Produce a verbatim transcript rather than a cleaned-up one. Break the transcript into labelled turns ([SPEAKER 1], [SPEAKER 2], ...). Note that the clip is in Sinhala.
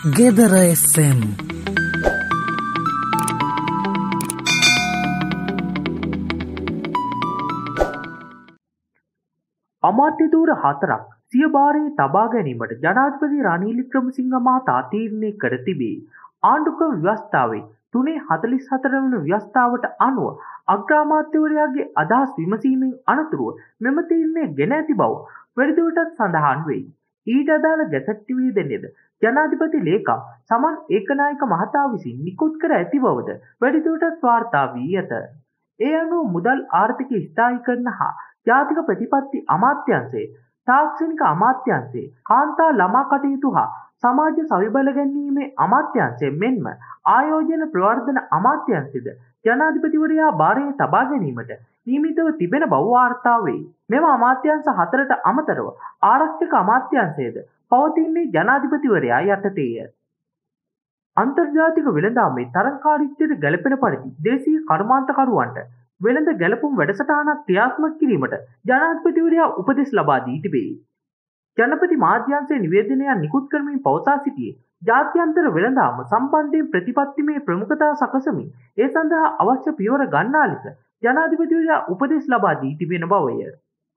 [SPEAKER 1] ගෙදර එෆ් එම්
[SPEAKER 2] අමාත්‍ය ධූර හතරක් සිය භාරයේ තබා ගැනීමට ජනාධිපති රනිල් වික්‍රමසිංහ මහතා තීරණය කර තිබේ. ආණ්ඩුක්‍රම ව්‍යවස්ථාවේ තුනේ හතළිස් හතර වන ව්‍යවස්ථාවට අනුව අග්‍රාමාත්‍යවරයාගේ අදහස් විමසීමෙන් අනතුරුව මෙම තීරණය ගෙන ඇති බව වැඩිදුරටත් සඳහන් වෙයි. ඊට අදාළ ගැසට් නිවේදනයද ජනාධිපති ලේකම් සමන් ඒකනායක මහතා විසින් නිකුත් කර ඇති බවද වැඩිදුරටත් වාර්තා වී ඇත. ඒ අනුව මුදල් ආර්ථික ස්ථායීකරණ හා ජාතික ප්‍රතිපත්ති අමාත්‍යාංශය, තාක්ෂණික අමාත්‍යාංශය, කාන්තා ළමා කටයුතු හා සමාජ සවිබල ගැන්වීමේ අමාත්‍යාංශය මෙන්ම ආයෝජන ප්‍රවර්ධන අමාත්‍යාංශයද ජනාධිපතිවරයා භාරයේ තබා ගැනීමට නියමිතව තිබෙන බව වාර්තා වෙයි. මෙම අමාත්‍යාංශ හතරට අමතරව ආරක්ෂක අමාත්‍යාංශයද පවතින්නේ ජනාධිපතිවරයා යටතේය. අන්තර්ජාතික වෙළඳාමේ තරංකාරීත්වයට ගැළපෙන පරිදි දේශීය කර්මාන්තකරුවන්ට වෙළඳ ගැලපුම් වැඩසටහනක් ක්‍රියාත්මක කිරීමට ජනාධිපතිවරයා උපදෙස් ලබා දී තිබේ. ජනපති මාධ්‍යාංශයේ නිවේදනයක් නිකුත් කරමින් පවසා සිටියේ ජාත්‍යන්තර වෙළඳාම සම්බන්ධයෙන් ප්‍රතිපත්තිමය ප්‍රමුඛතාව සකසමින් ඒ සඳහා අවශ්‍ය පියවර ගන්නා ලෙස ජනාධිපතිවරයා උපදෙස් ලබා දී තිබෙන බවය.